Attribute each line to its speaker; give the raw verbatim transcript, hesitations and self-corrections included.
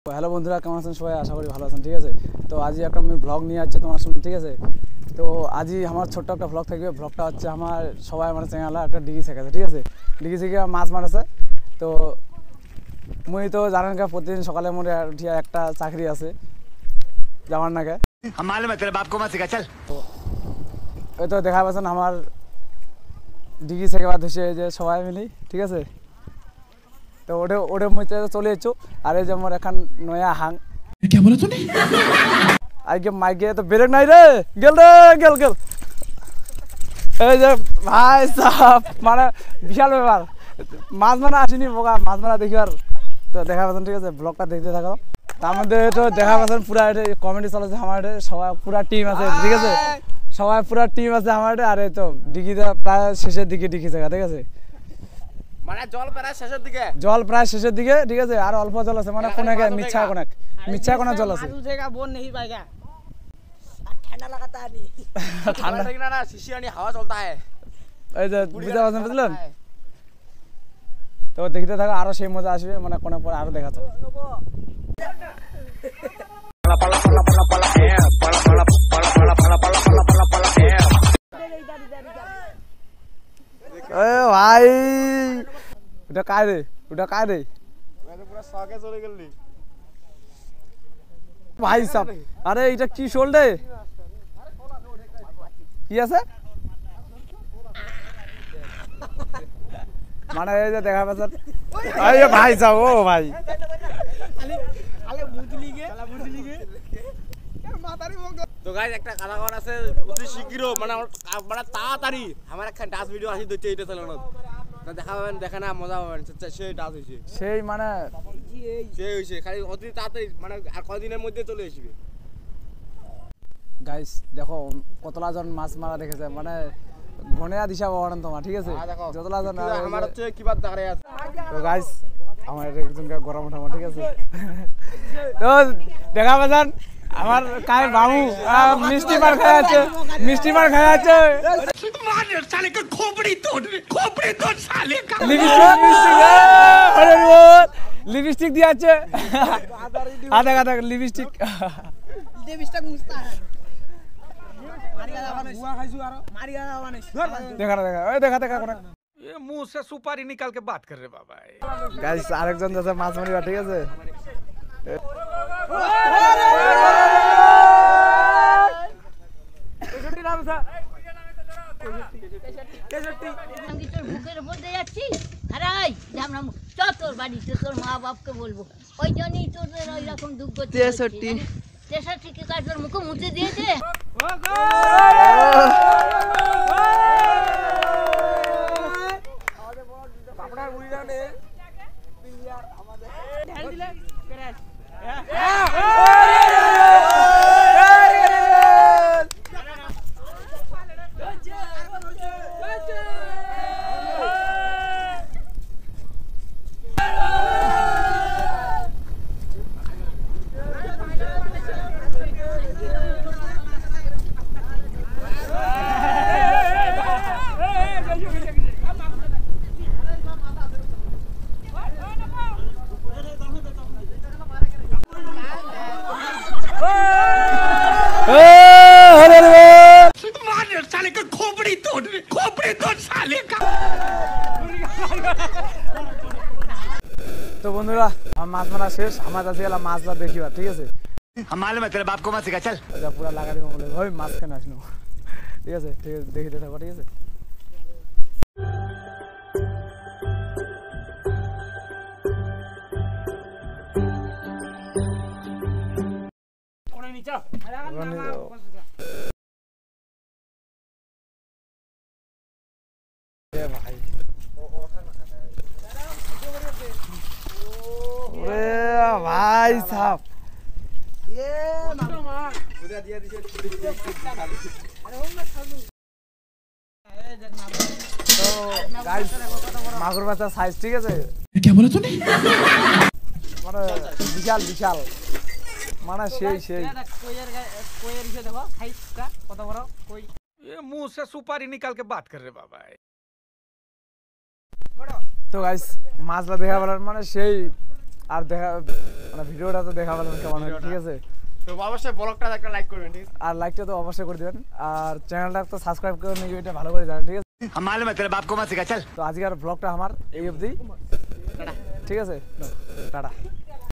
Speaker 1: Hello বন্ধুরা, কেমন আছেন সবাই? আশা করি ভালো আছেন। ঠিক আছে, তো আজই একটা আমি ব্লগ নিয়ে আসছি তোমার সামনে। ঠিক আছে, তো আজই আমার ছোট্ট একটা ব্লগ থাকবে। ব্লগটা হচ্ছে আমার সবাই মানে চেঙালা একটা ডিগি শেখাছে। ঠিক আছে, ডিগি শিখে মাছ মারাছে। তো মুই তো জানেন কা প্রতিদিন সকালে মোটে উঠিয়া একটা চাকরি আছে যাওয়ার নাকে। তো ওই তো দেখা পাচ্ছেন আমার ডিগি শেখাবার ধসে যে সবাই মিলি। ঠিক আছে, তো ওটা ওটা মধ্যে চলে এসছো। আর এই যে আমার এখন নয়া হাং আজকে মাইকে তো ব্রেক নাই রে, গেল রে গেল গেল। এই যে ভাই সাহ মানে বিশাল ব্যাপার, মাছ মারা আসেনি বোকা, মাছ মারা দেখি। আর তো দেখা পাচ্ছেন, ঠিক আছে, ব্লগটা দেখতে থাকো। তার মধ্যে তো দেখা পাচ্ছেন পুরা এটা কমেডি চলেছে আমার, এটা সবাই পুরা টিম আছে। ঠিক আছে, সবাই পুরা টিম আছে আমার। আর এই তো ডিগিটা প্রায় শেষের দিকে ডিগি জায়গা। ঠিক আছে,
Speaker 2: মানে জল প্রায় শেষের দিকে,
Speaker 1: জল প্রায় শেষের দিকে। ঠিক আছে, আর অল্প জল আছে, মানে কোনে মিচ্ছা কোনে মিচ্ছা কোনে জল আছে।
Speaker 2: बोन नहीं पाएगा, ठंडा लगाता है नहीं ठंडा लगना ना, शीशी नहीं हवा चलता है।
Speaker 1: এই যে বুঝতে পারছেন, বুঝলেন? তো দেখতে থাকো, আরো সেই মজা আসবে, মানে কোনে পরে আরো দেখাতো। এ ভাই ওটা কায় রে, ওটা কায় রে
Speaker 2: পুরো শকে চলে গেলি
Speaker 1: ভাই সাহেব। আরে এটা কি শোল রে, কি আছে? মানে এই যে দেখা পাচ্ছেন, আরে ভাই সাহেব, ও ভাই
Speaker 2: আলে বুঝলি গে শালা বুঝলি গে মাথারি মগ। তো গাইস একটা কালাকার আছে অতি শীঘ্র, মানে মানে তাড়াতাড়ি আমার একটা ডান্স ভিডিও আসি দিতে, এটা চলে না না দেখা পাবেন, দেখে না মজা পাবেন। সেই ডান্স হইছে,
Speaker 1: সেই মানে
Speaker 2: সেই হইছে, খালি অতি তাড়াতাড়ি মানে আর কয়দিনের মধ্যে চলে আসবে।
Speaker 1: গাইস দেখো কতলা জন মাছ মারা দেখেছে, মানে ঘনেয়া দিশা বাবান তোমার। ঠিক আছে, যতলা জন
Speaker 2: আমার হচ্ছে কিবার দাঁড়ায় আছে।
Speaker 1: তো গাইস আমার একজন গরম উঠাবো। ঠিক আছে, তো দেখা পাচ্ছেন আমার কায় বাবু মিষ্টি মার খায় আছে, মিষ্টি মার খায় আছে। লিপস্টিক দিয়ে আছে, আধা আধা লিপস্টিক দেখা দেখা ওই দেখা দেখা করে
Speaker 3: मुंह से सुपारी निकाल के बात कर रहे बाबा।
Speaker 1: গাইস আরেকজন যাচ্ছে মাছ মারিবা। ঠিক আছে,
Speaker 4: বুকের উপর দিয়ে যাচ্ছি, হারাই জামরাম চল তোর বাড়িতে, তোর মা বাপকে বলবো, ওই জন্যই তোদের ওই রকম দুঃখ করছে। তেষট্টি তেষট্টি কি কাজ তোর মুখে মুছে দিয়েছে? তো বন্ধুরা আমার মাছ মারা শেষ, আমার কাছে গেলাম মাছটা দেখিবা। ঠিক আছে, পুরা লাগা দিব বলে ওই মাছ কেন আসলো। ঠিক আছে, ঠিক আছে, দেখিতে থাকো। ঠিক আছে, ভাই ভাই সাহেব মাগুর মাছের সাইজ। ঠিক আছে, মানে বিশাল বিশাল, মানে সেই সেই
Speaker 3: मुंह से सुपारी निकाल के बात कर रहे बाबा।
Speaker 1: তো গাইস মাছটা দেখা বলার মানে সেই আর দেখা মানে ভিডিওটা তো দেখা পেলাম কেমন হয়, ঠিক আছে?
Speaker 2: তো অবশ্যই ব্লগটা একটা লাইক করবেন, ঠিক আছে?
Speaker 1: আর লাইকটা তো অবশ্যই করে দিবেন, আর চ্যানেলটা তো সাবস্ক্রাইব করে নিয়ে এটা ভালো করে জানেন, ঠিক আছে?
Speaker 5: हम मालूम है तेरे बाप को मत सिखा चल
Speaker 1: তো আজকের ব্লগটা আমার এই অবধি, ঠিক আছে? টাটা।